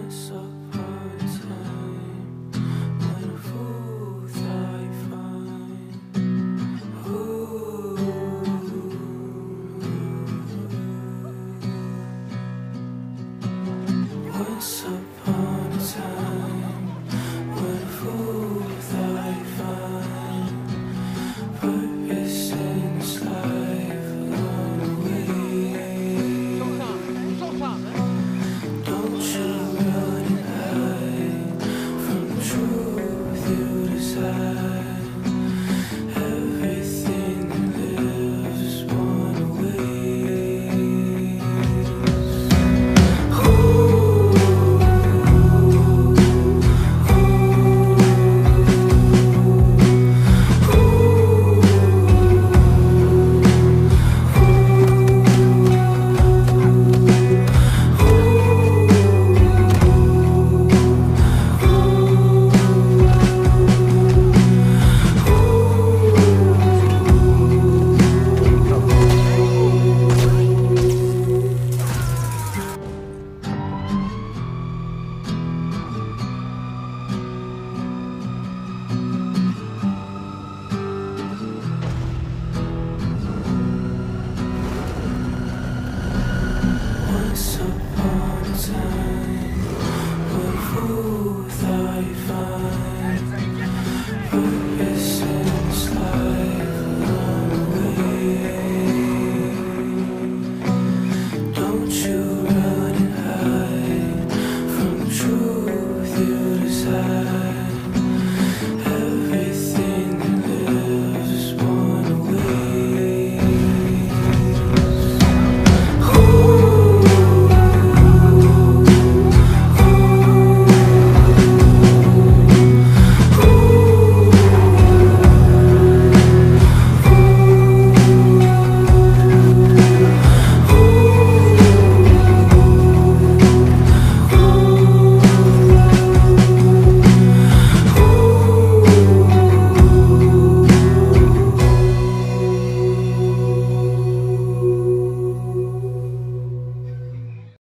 Once upon a time, when a fool thought he'd find. Once upon a time, when a fool thought he'd find purpose in his life along the way. Don't you run and hide from the truth you desire. Everything that lives is one away. Once upon a time, when a fool thought he'd find.